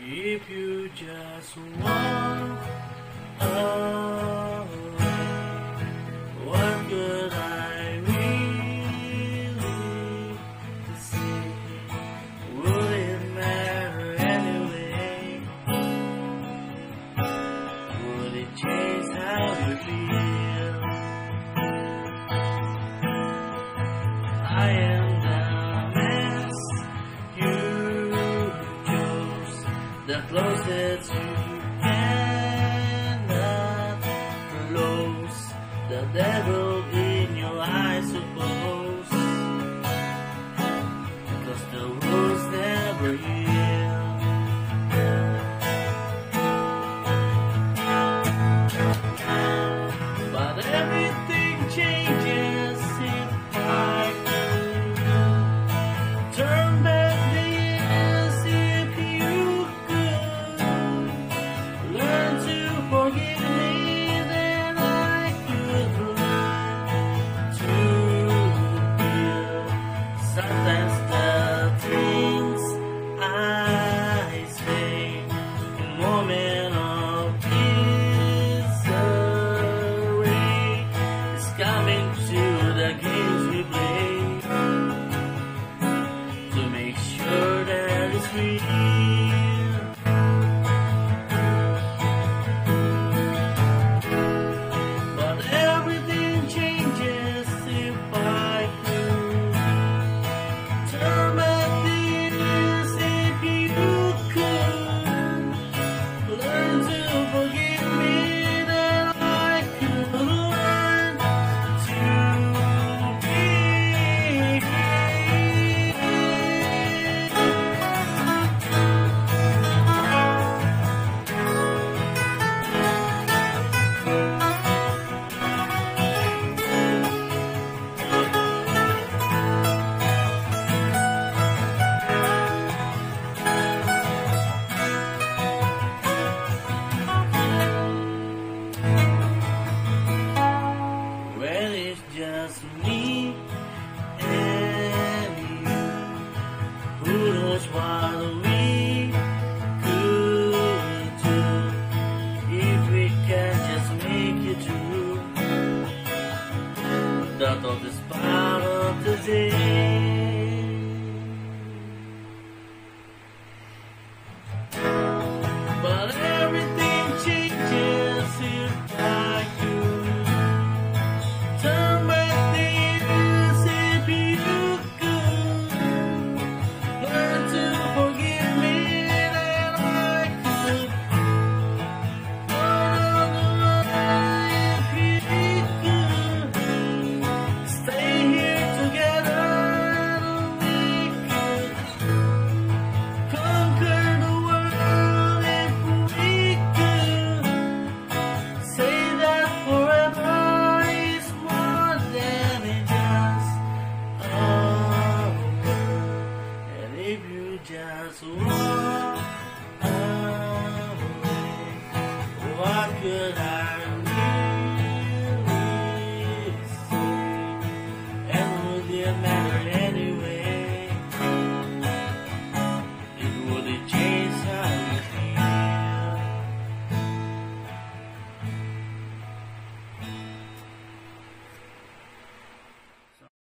If you just walk away, what could I really say? Would it matter anyway? Would it change how you feel? I am the mess you chose, the closest you cannot lose, the devil in your eyes, suppose, 'cause the wounds never heal. But everything changes if I could turn back the years. If you could learn to forgive me, then I could learn to feel. Sometimes the things I say in moment of misery is coming to the games we play to make sure that it's real. But everything changes if I could turn back the years. If you could learn to forgive me, then I could learn to be. When it's just me and you, who knows what we could do if we can just make it through the toughest part of the day. But everything changes if I could turn back the years. If you could learn to forgive me, then I could learn on the run. If you could stay here together, we could conquer the world. If we could say that forever is more than it just and if you just walk away, what could I